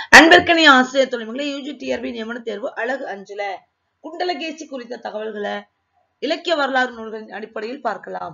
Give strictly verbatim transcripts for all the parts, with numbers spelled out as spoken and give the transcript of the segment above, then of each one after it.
அன்பிற்கனிய ஆசிரியர் தொழில்முறை UG TRP நியமன தேர்வு அழகு அஞ்சல குண்டலகேசி குறித்த தகவல்களை இலக்கிய வரலாறு நூல்களின் அடிப்படையில் பார்க்கலாம்.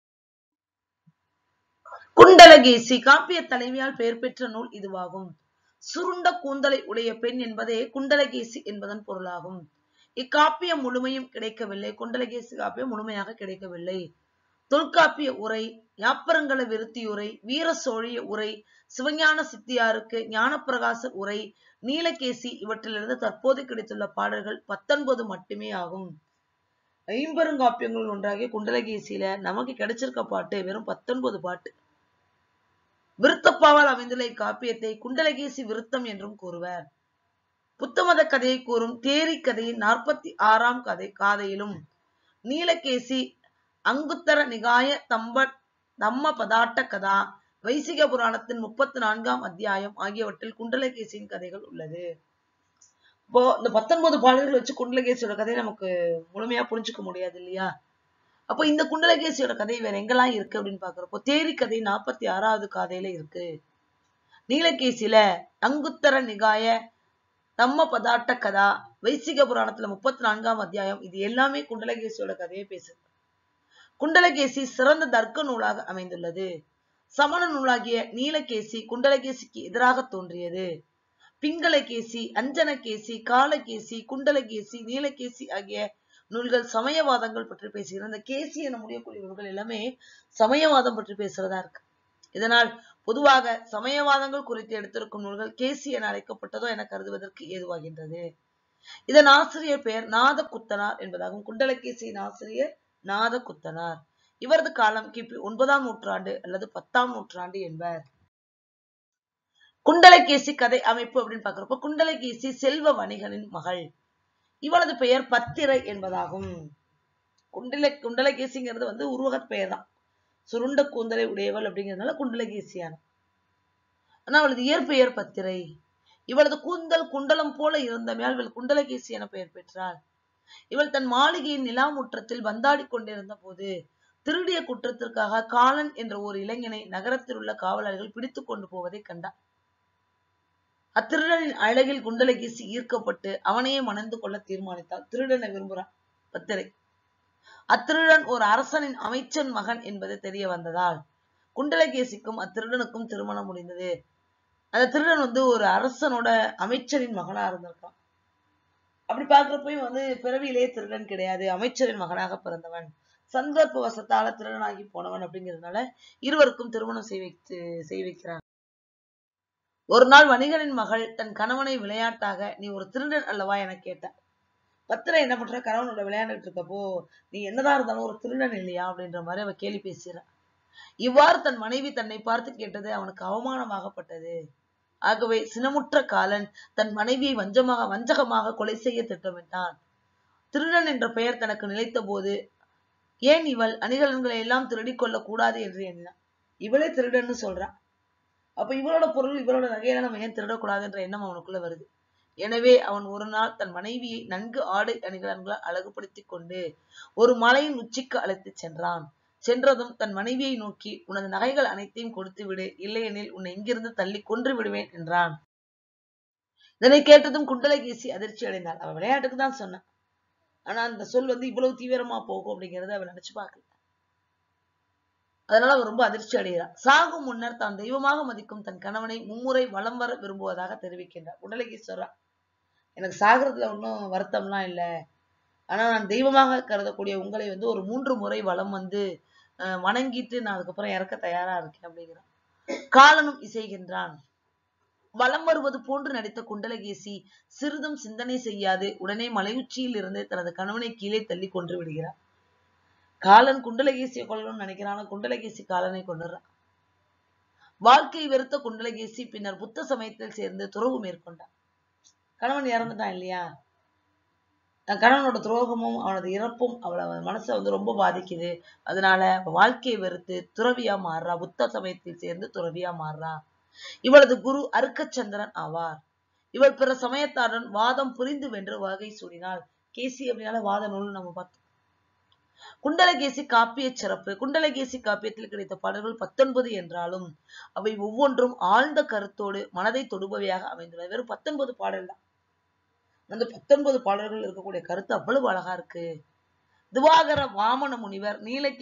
குண்டலகேசி காப்பிய தலைவியால் பெயர் பெற்ற நூல் இதுவாகும். சுருண்ட கூந்தலை உடைய பெண் என்பதே குண்டலகேசி என்பதன் பொருளாகும். இக்காப்பியம் முழுமையும் கிடைக்கவில்லை. குண்டலகேசி காப்பியம் முழுமையாக கிடைக்கவில்லை. தொல்காப்பிய உரை, யாப்பரங்கல விருத்தியுரை, வீர சோழிய உரை, சிவஞான சித்தியாருக்கு ஞானப்பிரகாச உரை, நீலகேசி இவற்றிலிருந்து தற்போது கிடைத்துள்ள பாடல்கள் பத்தொன்பது மட்டுமே ஆகும். ஐம்பெருங்காப்பியங்கள் ஒன்றாகிய குண்டலகேசியில நமக்கு கிடைச்சிருக்க பாட்டு வெறும் பத்தொன்பது பாட்டு. விருத்தப்பாவால் அமைந்துள்ள இக்காப்பியத்தை குண்டலகேசி விருத்தம் என்றும் கூறுவர். புத்தமத கதையை கூறும் தேரி கதையின் நாற்பத்தி ஆறாம் கதை காதையிலும் நீலகேசி அங்குத்தர நிகாய தம்ப தம்ம பதாட்ட கதா, வைசிக புராணத்தின் முப்பத்தி நான்காம் அத்தியாயம் ஆகியவற்றில் குண்டலகேசியின் கதைகள் உள்ளது. இப்போ இந்த பத்தொன்பது பாடல்கள் வச்சு குண்டலகேசியோட கதையை நமக்கு முழுமையா புரிஞ்சுக்க முடியாது இல்லையா? அப்போ இந்த குண்டலகேசியோட கதை வேற எங்கெல்லாம் இருக்கு அப்படின்னு பாக்குறப்போ தேரி கதை நாற்பத்தி ஆறாவது காதையில இருக்கு. நீலகேசியில அங்குத்தர நிகாய தம்ம பதாட்ட கதா, வைசிக புராணத்துல முப்பத்தி நான்காம் அத்தியாயம், இது எல்லாமே குண்டலகேசியோட கதையை பேசுது. குண்டலகேசி சிறந்த தர்க்க நூலாக அமைந்துள்ளது. சமண நூலாகிய நீலகேசி குண்டலகேசிக்கு எதிராக தோன்றியது. பிங்களகேசி, அஞ்சனகேசி, காலகேசி, குண்டலகேசி, நீலகேசி ஆகிய நூல்கள் சமயவாதங்கள் பற்றி பேசுகிறது. இந்த கேசி என முடியக்கூடிய நூல்கள் எல்லாமே சமயவாதம் பற்றி பேசுறதா இருக்கு. இதனால் பொதுவாக சமயவாதங்கள் குறித்து எடுத்திருக்கும் நூல்கள் கேசி என அழைக்கப்பட்டதோ என கருதுவதற்கு ஏதுவாகின்றது. இதன் ஆசிரியர் பெயர் நாத குத்தனார் என்பதாகும். குண்டலகேசியின் ஆசிரியர் நாத குத்தனார். இவரது காலம் கிபி ஒன்பதாம் நூற்றாண்டு அல்லது பத்தாம் நூற்றாண்டு என்பர். குண்டலகேசி கதை அமைப்பு அப்படின்னு பாக்குறப்ப குண்டலகேசி செல்வ வணிகனின் மகள். இவளது பெயர் பத்திரை என்பதாகும். குண்டல குண்டலகேசிங்கிறது வந்து உருவக பெயர் தான். சுருண்ட கூந்தலை உடையவள் அப்படிங்கிறதுனால குண்டலகேசியான. ஆனா அவளது இயற்பெயர் பத்திரை. இவளது கூந்தல் குண்டலம் போல இருந்தமையால் இவள் குண்டலகேசி என பெயர் பெற்றாள். இவள் தன் மாளிகையின் நிலா முற்றத்தில் வந்தாடி கொண்டிருந்த போது திருடிய குற்றத்திற்காக காலன் என்ற ஒரு இளைஞனை நகரத்தில் உள்ள காவலர்கள் பிடித்துக் கொண்டு போவதை கண்டார். அத்திருடனின் அழகில் குண்டலகேசி ஈர்க்கப்பட்டு அவனையே மணந்து கொள்ள தீர்மானித்தாள். திருடனை விரும்புகிறான் பத்திரை. அத்திருடன் ஒரு அரசனின் அமைச்சன் மகன் என்பது தெரிய வந்ததால் குண்டலகேசிக்கும் அத்திருடனுக்கும் திருமணம் முடிந்தது. அந்த திருடன் வந்து ஒரு அரசனோட அமைச்சரின் மகனா இருந்திருக்கான். அப்படி பாக்குறப்பயும் வந்து பிறவியிலேயே திருடன் கிடையாது, அமைச்சரின் மகனாக பிறந்தவன், சந்தர்ப்ப வசத்தால திருடனாகி போனவன் அப்படிங்கிறதுனால இருவருக்கும் திருமணம் செய் வைத்து செய் வைக்கிறான். ஒரு நாள் வணிகனின் மகள் தன் கணவனை விளையாட்டாக, நீ ஒரு திருடன் அல்லவா என கேட்டார். பத்திரை என்ன பண்ற, கணவனோட விளையாண்டுட்டு இருக்கப்போ நீ என்னதான் இருந்தாலும் ஒரு திருடன் இல்லையா அப்படின்ற மாதிரி அவ கேலி பேசுறான். இவ்வாறு தன் மனைவி தன்னை பார்த்து கேட்டது அவனுக்கு அவமானமாகப்பட்டது. ஆகவே சினமுற்ற காலன் தன் மனைவியை வஞ்சமாக வஞ்சகமாக கொலை செய்ய திட்டமிட்டான். திருடன் என்ற பெயர் தனக்கு நிலைத்த போது ஏன் இவள் அணிகலன்களை எல்லாம் திருடி கொள்ள கூடாது என்று எண்ணினான். இவளே திருடன்னு சொல்றான். அப்ப இவளோட பொருள் இவளோட நகையில நம்ம ஏன் திருடக்கூடாது என்ற எண்ணம் அவனுக்குள்ள வருது. எனவே அவன் ஒரு நாள் தன் மனைவியை நன்கு ஆடை அணிகலன்களால் அழகுபடுத்தி கொண்டு ஒரு மலையின் உச்சிக்கு அழைத்து சென்றான். சென்றதும் தன் மனைவியை நோக்கி, உனது நகைகள் அனைத்தையும் கொடுத்து விடு, இல்லையெனில் உன்னை இங்கிருந்து தள்ளி கொன்று விடுவேன் என்றான். இதனை கேட்டதும் குண்டலகேசி அதிர்ச்சி அடைந்தாள். அவன் விளையாட்டுக்கு தான் சொன்னான். ஆனா அந்த சொல் வந்து இவ்வளவு தீவிரமா போகும் அப்படிங்கறத அவன் நினைச்சு பார்க்கல. அதனால அவன் ரொம்ப அதிர்ச்சி அடைகிறான். சாகும் முன்னர் தான் தெய்வமாக மதிக்கும் தன் கணவனை மும்முறை வலம் வர விரும்புவதாக தெரிவிக்கின்றார். குண்டலகேசி சொல்றான், எனக்கு சாகிறதுல ஒன்றும் வருத்தம்லாம் இல்லை, ஆனா நான் தெய்வமாக கருதக்கூடிய உங்களை வந்து ஒரு மூன்று முறை வலம் வந்து அஹ் வணங்கிட்டு நான் அதுக்கப்புறம் இறக்க தயாரா இருக்கேன் அப்படிங்கிறான். காலனும் இசைகின்றான். வலம் வருவது போன்று நடித்த குண்டலகேசி சிறிதும் சிந்தனை செய்யாது உடனே மலையுச்சியில் இருந்து தனது கணவனை கீழே தள்ளி கொன்று விடுகிறார். காலன் குண்டலகேசியை கொல்லணும்னு நினைக்கிறான். குண்டலகேசி காலனை கொண்டுறான். வாழ்க்கை வெறுத்த குண்டலகேசி பின்னர் புத்த சமயத்தில் சேர்ந்து துறவு மேற்கொண்டான். கணவன் இறந்துட்டான் இல்லையா? தன் கணவனோட துரோகமும் அவனது இறப்பும் அவளை மனசை வந்து ரொம்ப பாதிக்குது. அதனால வாழ்க்கையை வெறுத்து துறவியா மாறுறா. புத்த சமயத்தில் சேர்ந்து துறவியா மாறுறா. இவளது குரு அருக்கச்சந்திரன் ஆவார். இவள் பிற சமயத்தாருடன் வாதம் புரிந்து வென்று வகை சூடினாள். கேசி அப்படின்னால வாத நூல் நம்ம பார்த்தோம். குண்டலகேசி காப்பிய சிறப்பு. குண்டலகேசி காப்பியத்தில் கிடைத்த பாடல்கள் பத்தொன்பது என்றாலும் அவை ஒவ்வொன்றும் ஆழ்ந்த கருத்தோடு மனதை தொடுபவையாக அமைந்துள்ளது. வெறும் பத்தொன்பது பாடல் தான். அந்த பத்தொன்பது பாடல்கள் இருக்கக்கூடிய கருத்து அவ்வளவு அழகா இருக்கு. திவாகர வாமன முனிவர் நீலகேசி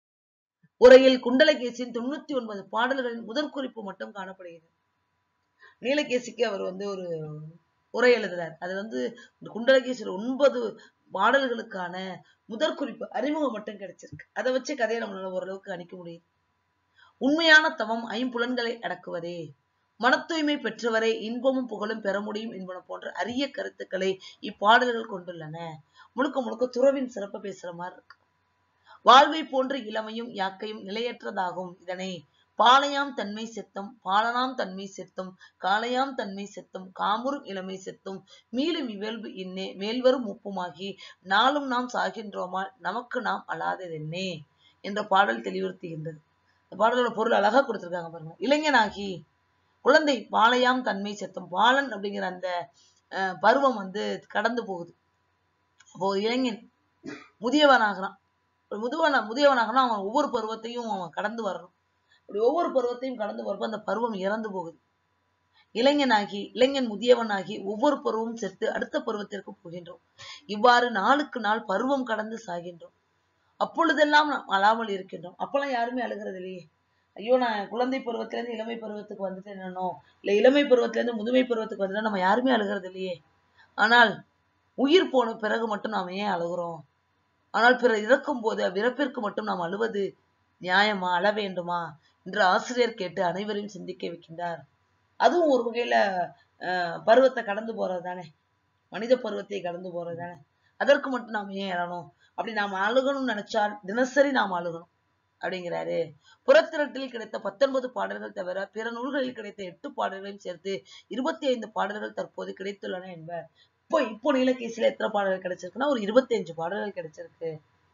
உரையில் குண்டலகேசியின் தொண்ணூத்தி ஒன்பது பாடல்களின் முதற் குறிப்பு மட்டும் காணப்படுகிறது. நீலகேசிக்கு அவர் வந்து ஒரு உரை எழுதுறார். அது வந்து குண்டலகேசியில் ஒன்பது பாடல்களுக்கான முதற் குறிப்பு அறிமுகம் மட்டும் கிடைச்சிருக்கு. அதை வச்சு கதையை நம்மளால ஓரளவுக்கு கணிக்க முடியும். உண்மையான தவம் ஐம்புலன்களை அடக்குவதே, மன தூய்மை பெற்றவரை இன்பமும் புகழும் பெற முடியும் என்பன போன்ற அரிய கருத்துக்களை இப்பாடல்கள் கொண்டுள்ளன. முழுக்க முழுக்க துறவின் சிறப்பு பேசுற மாதிரி இருக்கு. வாழ்வை போன்ற இளமையும் யாக்கையும் நிலையற்றதாகும். இதனை பாலையாம் தன்மை செத்தம் பாலனாம் தன்மை செத்தும் காளையாம் தன்மை செத்தும் காமுறும் இளமை செத்தும் மீளும் இவல்பு இன்னே மேல்வரும் முப்புமாகி நாளும் நாம் சாகின்றோமால் நமக்கு நாம் அழாததென்னே என்ற பாடல் தெளிவுறுத்துகின்றது. இந்த பாடலோட பொருள் அழகா கொடுத்திருக்காங்க பாருங்க. இளைஞனாகி குழந்தை பாலையாம் தன்மை செத்தும், பாலன் அப்படிங்கிற அந்த அஹ் பருவம் வந்து கடந்து போகுது. அப்போ இளைஞன் முதியவனாகிறான். முதுவன முதியவனாகனா அவன் ஒவ்வொரு பருவத்தையும் அவன் கடந்து வரணும். அப்படி ஒவ்வொரு பருவத்தையும் கடந்து வரப்ப அந்த பருவம் இறந்து போகுது. இளைஞனாகி இளைஞன் முதியவனாகி ஒவ்வொரு பருவமும் செத்து அடுத்த பருவத்திற்கு போகின்றோம். இவ்வாறு நாளுக்கு நாள் பருவம் கடந்து சாகின்றோம். அப்பொழுதெல்லாம் நாம் அழாமல் இருக்கின்றோம். அப்பெல்லாம் யாருமே அழுகிறது இல்லையே. ஐயோ நான் குழந்தை பருவத்திலிருந்து இளமை பருவத்துக்கு வந்துட்டு என்னன்னோ, இல்ல இளமை பருவத்திலிருந்து முதுமை பருவத்துக்கு வந்துட்டா நம்ம யாருமே அழுகிறது இல்லையே. ஆனால் உயிர் போன பிறகு மட்டும் நாம ஏன் அழுகிறோம்? ஆனால் பிறர் இறக்கும் போது அவ்விறப்பிற்கு மட்டும் நாம் அழுவது நியாயமா, அழ வேண்டுமா என்று ஆசிரியர் கேட்டு அனைவரையும் சிந்திக்க வைக்கின்றார். அதுவும் ஒரு வகையில அஹ் பருவத்தை கடந்து போறது தானே, மனித பருவத்தை கடந்து போறது தானே. அதற்கு மட்டும் நாம் ஏன் அழணும்? அப்படி நாம் அழுகணும்னு நினைச்சால் தினசரி நாம் அழுகணும் அப்படிங்கிறாரு. புறத்திரட்டில் கிடைத்த பத்தொன்பது பாடல்கள் தவிர பிற நூல்களில் கிடைத்த எட்டு பாடல்களையும் சேர்த்து இருபத்தி ஐந்து பாடல்கள் தற்போது கிடைத்துள்ளன என்பர். இப்போ இப்போ நீலகேசியில எத்தனை பாடல்கள் கிடைச்சிருக்குன்னா ஒரு இருபத்தி அஞ்சு பாடல்கள் கிடைச்சிருக்கு.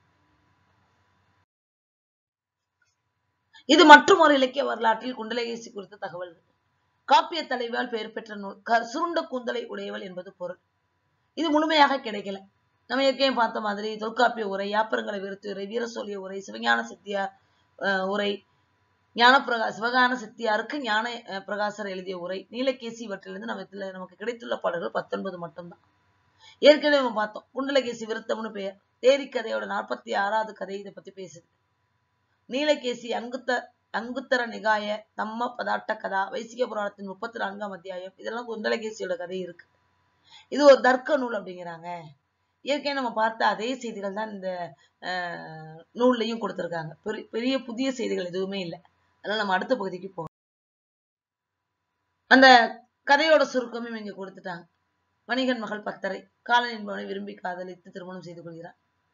இது மற்றும் ஒரு இலக்கிய வரலாற்றில் குண்டலகேசி குறித்த தகவல்கள். காப்பிய தலைவால் பெயர் பெற்ற நூல் சுருண்ட கூந்தலை உடையவள் என்பது பொருள். இது முழுமையாக கிடைக்கல. நம்ம ஏற்கனவே பார்த்த மாதிரி தொல்காப்பிய உரை, யாப்பரங்களை விருத்து உரை, வீரசோழிய உரை, சிவஞான சித்தியார் உரை, ஞான பிரகா சிவஞான சித்தியாருக்கு ஞான பிரகாசர் எழுதிய உரை, நீலகேசி இவற்றிலிருந்து நமக்கு நமக்கு கிடைத்துள்ள பாடல்கள் பத்தொன்பது மட்டும்தான். ஏற்கனவே நம்ம பார்த்தோம் குண்டலகேசி விருத்தம்னு பெயர். தேரி கதையோட நாற்பத்தி ஆறாவது கதை இதை பத்தி பேசுது. நீலகேசி அங்குத்த அங்குத்தர நிகாய தம்ம பதாட்ட கதா, வைசிக புராணத்தின் முப்பத்தி நான்காம் அத்தியாயம், இதெல்லாம் குண்டலகேசியோட கதை இருக்கு. இது ஒரு தர்க்க நூல் அப்படிங்கிறாங்க. ஏற்கனவே நம்ம பார்த்த அதே செய்திகள் தான் இந்த அஹ் நூல்லையும் கொடுத்திருக்காங்க. பெரிய பெரிய புதிய செய்திகள் எதுவுமே இல்லை. அதனால நம்ம அடுத்த பகுதிக்கு போவோம். அந்த கதையோட சுருக்கமும் இங்க கொடுத்துட்டாங்க. வணிகன் மகள் பத்தரை காலன் என்பவனை விரும்பி காதலித்து திருமணம் செய்து கொள்கிறார்.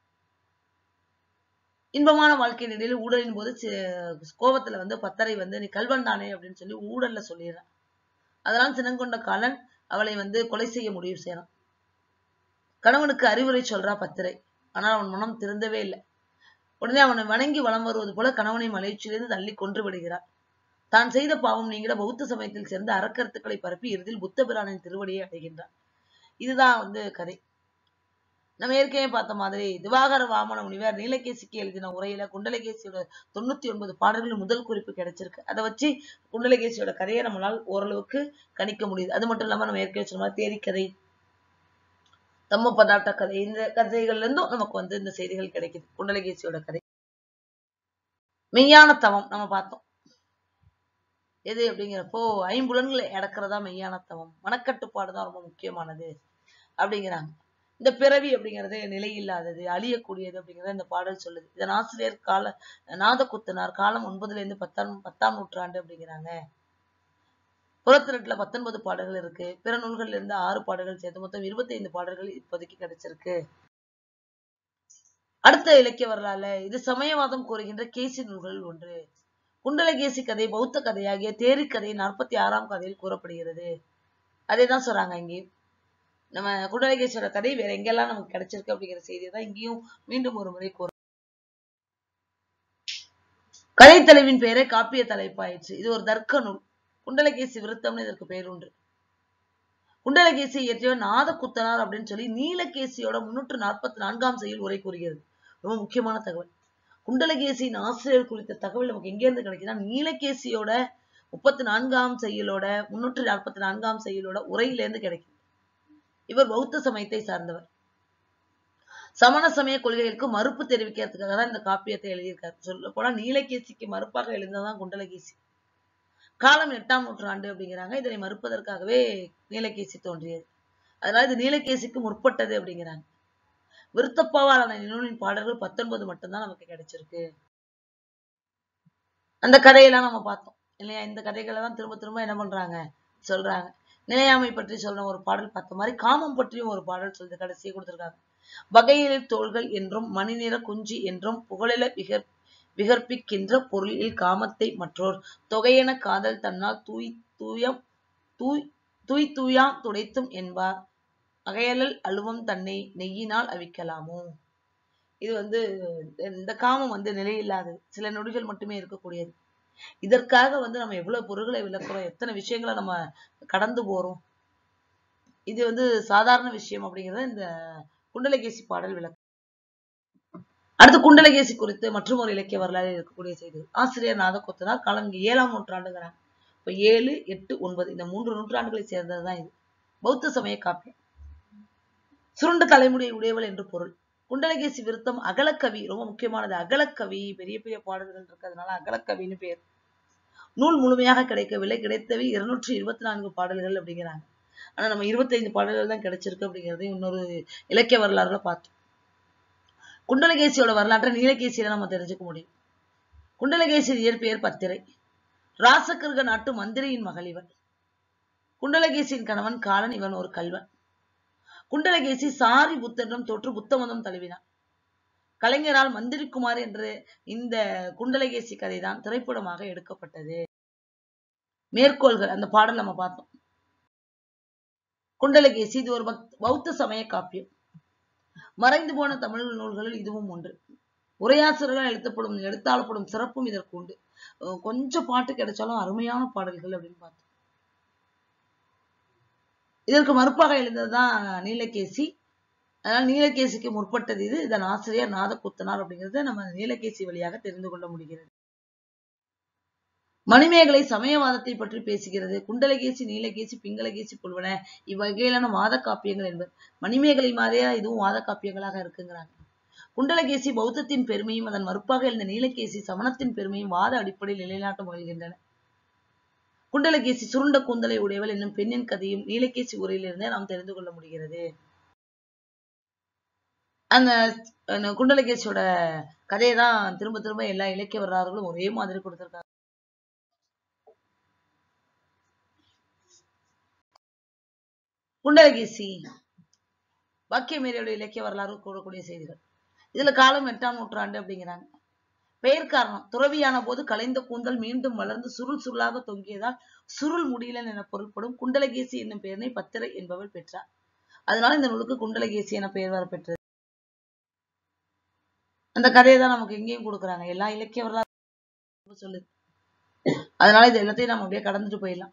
இன்பமான வாழ்க்கை நிலையில் ஊழலின் போது கோபத்துல வந்து பத்தரை வந்து நீ கல்வன் தானே அப்படின்னு சொல்லி ஊழல்ல சொல்லிடுறான். அதனால் சினங்கொண்ட காலன் அவளை வந்து கொலை செய்ய முடிவு செய்யறான். கணவனுக்கு அறிவுரை சொல்றா பத்திரை. ஆனால் அவன் மனம் திருந்தவே இல்லை. உடனே அவனை வணங்கி வலம் வருவது போல கணவனை மலைச்சிலிருந்து தள்ளி கொன்று விடுகிறார். தான் செய்த பாவம் நீங்கிட பௌத்த சமயத்தில் சேர்ந்து அறக்கருத்துக்களை பரப்பி இறுதியில் புத்த பிரானின் திருவடியை அடைகின்றார். இதுதான் வந்து கதை. நம்ம ஏற்கனவே பார்த்த மாதிரி திவாகர வாமன முனிவர் நீலகேசிக்கு எழுதின உரையில குண்டலகேசியோட தொண்ணூத்தி ஒன்பது பாடல்கள் முதல் குறிப்பு கிடைச்சிருக்கு. அதை வச்சு குண்டலகேசியோட கதையை நம்மளால் ஓரளவுக்கு கணிக்க முடியுது. அது மட்டும் இல்லாம நம்ம ஏற்கனவே சொன்ன மாதிரி தேரி கதை, தம்ம பதாட்ட கதை, இந்த கதைகள்ல இருந்தும் நமக்கு வந்து இந்த செய்திகள் கிடைக்குது. குண்டலகேசியோட கதை. மெய்யான தவம் நம்ம பார்த்தோம். எது அப்படிங்கிறப்போ ஐம்புலன்களை அடக்கிறதா மெய்யான தவம். மனக்கட்டுப்பாடுதான் ரொம்ப முக்கியமானது அப்படிங்கிறாங்க. இந்த பிறவி அப்படிங்கிறது நிலையில்லாதது, அழியக்கூடியது அப்படிங்கிறத இந்த பாடல் சொல்லுது. இதன் ஆசிரியர் கால நாதகுத்தனார் காலம் ஒன்பதுல இருந்து பத்தாம் பத்தாம் நூற்றாண்டு அப்படிங்கிறாங்க. புறத்திரட்டுல பத்தொன்பது பாடல்கள் இருக்கு. பிற நூல்கள்ல இருந்து ஆறு பாடல்கள் சேர்த்து மொத்தம் இருபத்தி ஐந்து பாடல்கள் இப்போதைக்கு கிடைச்சிருக்கு. அடுத்த இலக்கிய வரலாறு இது சமயவாதம் கூறுகின்ற கேசி நூல்களில் ஒன்று. குண்டலகேசி கதை பௌத்த கதையாகிய தேரி கதை நாற்பத்தி ஆறாம் கதையில் கூறப்படுகிறது. அதே தான் சொல்றாங்க இங்கேயும். நம்ம குண்டலகேசியோட கதை வேற எங்கெல்லாம் நமக்கு கிடைச்சிருக்கு அப்படிங்கிற செய்தியை தான் இங்கேயும் மீண்டும் ஒரு முறை கூற. கதை தலைவின் பெயரே காப்பிய தலைப்பாயிற்று. இது ஒரு தர்க்க நூல். குண்டலகேசி விருத்தம்னு இதற்கு பெயர் உண்டு. குண்டலகேசி இயற்றியவர் நாதகுத்தனார் அப்படின்னு சொல்லி நீலகேசியோட முன்னூற்று நாற்பத்தி நான்காம் செய்யுள் உரை கூறுகிறது. ரொம்ப முக்கியமான தகவல். குண்டலகேசியின் ஆசிரியர் குறித்த தகவல் நமக்கு எங்க இருந்து கிடைக்குதுன்னா, நீலகேசியோட முப்பத்தி நான்காம் செய்யுளோட முன்னூற்றி நாற்பத்தி நான்காம் செய்யுளோட உரையிலிருந்து கிடைக்குது. இவர் பௌத்த சமயத்தை சார்ந்தவர். சமண சமய கொள்கைகளுக்கு மறுப்பு தெரிவிக்கிறதுக்காக தான் இந்த காப்பியத்தை எழுதியிருக்காரு. சொல்ல போனா நீலகேசிக்கு மறுப்பாக எழுந்ததான் குண்டலகேசி. காலம் எட்டாம் நூற்றாண்டு அப்படிங்கிறாங்க. இதனை மறுப்பதற்காகவே நீலகேசி தோன்றியது. அதனால இது நீலகேசிக்கு முற்பட்டது அப்படிங்கிறாங்க. விருத்தப்பாவாலான நூலின் பாடல்கள் பத்தொன்பது மட்டும்தான் நமக்கு கிடைச்சிருக்கு. அந்த கதையெல்லாம் நம்ம பார்த்தோம் இல்லையா? இந்த கதைகளை தான் திரும்ப திரும்ப என்ன பண்றாங்க சொல்றாங்க. நிலையாமை பற்றி சொல்ற ஒரு பாடல் பார்த்த மாதிரி காமம் பற்றியும் ஒரு பாடல் சொல்லி கடைசியை கொடுத்திருக்காங்க. வகையிலில் தோள்கள் என்றும் மணிநிற குஞ்சி என்றும் புகழில விகற் விகற்பிக்கின்ற பொருளில் காமத்தை மற்றோர் தொகையென காதல் தன்னால் தூய் தூயம் தூய் தூய் தூயாம் துடைத்தும் என்பார் அகையலல் அழுவம் தன்னை நெய்யினால் அவிக்கலாமோ. இது வந்து இந்த காமம் வந்து நிலையில்லாதது, சில நொடிகள் மட்டுமே இருக்கக்கூடியது. இதற்காக வந்து நம்ம எவ்வளவு பொருள்களை விளக்குறோம், எத்தனை விஷயங்களை நம்ம கடந்து போறோம். இது வந்து சாதாரண விஷயம் அப்படிங்கறத இந்த குண்டலகேசி பாடல் விளக்கு. அடுத்து குண்டலகேசி குறித்து மற்றும் ஒரு இலக்கிய வரலாறு இருக்கக்கூடிய செய்தி. ஆசிரியர் நாதகோத்தனார் காலம் ஏழாம் நூற்றாண்டுங்கிறாங்க. இப்ப ஏழு எட்டு ஒன்பது இந்த மூன்று நூற்றாண்டுகளை சேர்ந்ததுதான் இது. பௌத்த சமய காப்பியம். சுருண்ட தலைமுடியை உடையவள் என்று பொருள். குண்டலகேசி விருத்தம் அகலக்கவி, ரொம்ப முக்கியமானது. அகலக்கவி, பெரிய பெரிய பாடல்கள் இருக்கிறதுனால அகலக்கவின்னு பேர். நூல் முழுமையாக கிடைக்கவில்லை, கிடைத்தவை இருநூற்றி இருபத்தி நான்கு பாடல்கள் அப்படிங்கிறாங்க. ஆனா நம்ம இருபத்தி ஐந்து பாடல்கள் தான் கிடைச்சிருக்கு அப்படிங்கிறது இன்னொரு இலக்கிய வரலாறுல பார்த்தோம். குண்டலகேசியோட வரலாற்றை நீலகேசியில நம்ம தெரிஞ்சுக்க முடியும். குண்டலகேசி இயற்பெயர் பத்திரை. ராசகிருக நாட்டு மந்திரியின் மகள் இவன். குண்டலகேசியின் கணவன் காலன், இவன் ஒரு கல்வன். குண்டலகேசி சாரி புத்தரிடம் தோற்று புத்த மதம் தழுவினான். கலைஞரால் மந்திரி குமார் என்று இந்த குண்டலகேசி கதைதான் திரைப்படமாக எடுக்கப்பட்டது. மேற்கோள்கள் அந்த பாடல் நம்ம பார்த்தோம். குண்டலகேசி இது ஒரு பௌத்த சமய காப்பியம். மறைந்து போன தமிழ் நூல்களில் இதுவும் ஒன்று. உரையாசிரியர்கள் எழுத்தப்படும் எழுத்தாளப்படும் சிறப்பும் இதற்கு உண்டு. கொஞ்சம் பாட்டு கிடைச்சாலும் அருமையான பாடல்கள் அப்படின்னு பார்த்தோம். இதற்கு மறுப்பாக எழுந்ததுதான் நீலகேசி. அதனால நீலகேசிக்கு முற்பட்டது இது. இதன் ஆசிரியர் நாதகோத்தனார் அப்படிங்கிறத நம்ம நீலகேசி வழியாக தெரிந்து கொள்ள முடிகிறது. மணிமேகலை சமயவாதத்தை பற்றி பேசுகிறது. குண்டலகேசி, நீலகேசி, பிங்களகேசி கொள்வன இவ்வகையிலான வாத காப்பியங்கள் என்பது. மணிமேகலை மாதிரியா இதுவும் வாத காப்பியங்களாக இருக்குங்கிறாங்க. குண்டலகேசி பௌத்தத்தின் பெருமையும் அதன் மறுப்பாக எழுந்த நீலகேசி சமணத்தின் பெருமையும் வாத அடிப்படையில் நிலைநாட்ட முயல்கின்றன. குண்டலகேசி சுருண்ட கூந்தலை உடையவள் என்னும் பெண்ணின் கதையும் நீலகேசி உரையிலிருந்தே நாம் தெரிந்து கொள்ள முடிகிறது. அந்த குண்டலகேசியோட கதையை தான் திரும்ப திரும்ப எல்லா இலக்கிய வரலாறுகளும் ஒரே மாதிரி கொடுத்திருக்காங்க. குண்டலகேசி வாக்கியமேரியோட இலக்கிய வரலாறு கூறக்கூடிய செய்திகள். இதுல காலம் எட்டாம் நூற்றாண்டு அப்படிங்கிறாங்க. பெயர் காரணம், துறவியான போது கலைந்த கூந்தல் மீண்டும் வளர்ந்து சுருள் சுருளாக தொங்கியதால் சுருள் முடியலன் என பொருள்படும் குண்டலகேசி என்னும் பெயரை பத்திரை என்பவள் பெற்றார். அதனால இந்த நூலுக்கு குண்டலகேசி என பெயர் வர பெற்றது. அந்த கதையை தான் நமக்கு எங்கேயும் கொடுக்குறாங்க, எல்லா இலக்கிய வரலாறு சொல்லுது. அதனால இது எல்லாத்தையும் நம்ம அப்படியே கடந்துட்டு போயிடலாம்.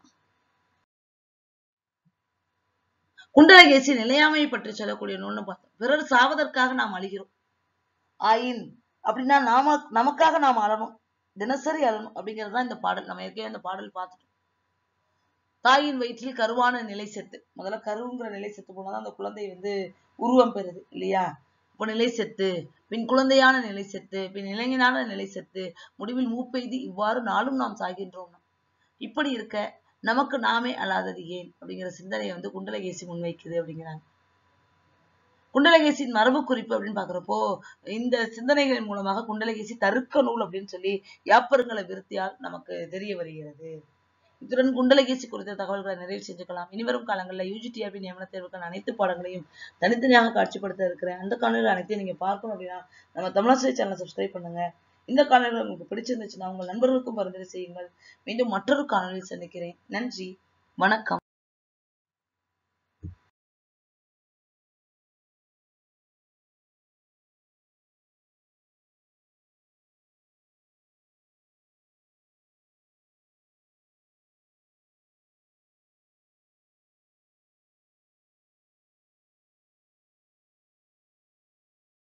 குண்டலகேசி நிலையாமையை பற்றி சொல்லக்கூடிய நூல்னு பார்த்தோம். பிறர் சாவதற்காக நாம் அழிகிறோம் ஆயின் அப்படின்னா நாம நமக்காக நாம் அழணும், தினசரி அழணும் அப்படிங்கிறது தான் இந்த பாடல். நம்ம ஏற்கனவே இந்த பாடல் பார்த்துட்டோம். தாயின் வயிற்றில் கருவான நிலை செத்து, முதல்ல கருவுங்கிற நிலை செத்து போனாதான் அந்த குழந்தை வந்து உருவம் பெறுது இல்லையா? இப்போ நிலை செத்து, பின் குழந்தையான நிலை செத்து, பின் இளைஞனான நிலை செத்து, முடிவில் மூப்பெய்தி இவ்வாறு நாளும் நாம் சாகின்றோம். இப்படி இருக்க நமக்கு நாமே அழாதது ஏன் அப்படிங்கிற சிந்தனையை வந்து குண்டலகேசி முன்வைக்குது அப்படிங்கிறாங்க. குண்டலகேசியின் மரபு குறிப்பு அப்படின்னு பாக்குறப்போ இந்த சிந்தனைகளின் மூலமாக குண்டலகேசி தருக்க நூல் அப்படின்னு சொல்லி யாப்பருங்களை விருத்தியால் நமக்கு தெரிய வருகிறது. இத்துடன் குண்டலகேசி குறித்த தகவல்களை நிறைவு செஞ்சுக்கலாம். இனிவரும் காலங்களில் யூஜிடிஆர்பி நியமன தேர்வுக்கான அனைத்து பாடங்களையும் தனித்தனியாக காட்சிப்படுத்த இருக்கிறேன். அந்த காணொலிகள் அனைத்தையும் நீங்க பார்க்கணும் அப்படின்னா நம்ம தமிழாசிரியர் சேனலை சப்ஸ்கிரைப் பண்ணுங்க. இந்த காணொலிகள் உங்களுக்கு பிடிச்சிருந்துச்சுன்னா உங்கள் நண்பர்களுக்கும் பரிந்துரை செய்யுங்கள். மீண்டும் மற்றொரு காணொலியில் சந்திக்கிறேன். நன்றி, வணக்கம்.